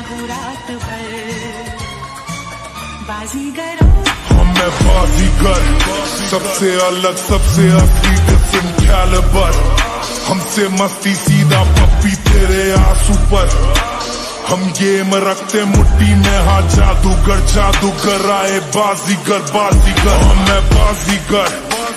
हूँ रात भर बाजीगर। हम मैं बाजीगर, सबसे अलग सबसे असली डिफरेंट कैलिबर। हमसे मस्ती सीधा पप्पी तेरे आंसू पर। हम गेम रखते मुट्ठी में, हाँ जादूगर जादूगर आए बाजीगर बाजीगर। हम मैं बाजीगर,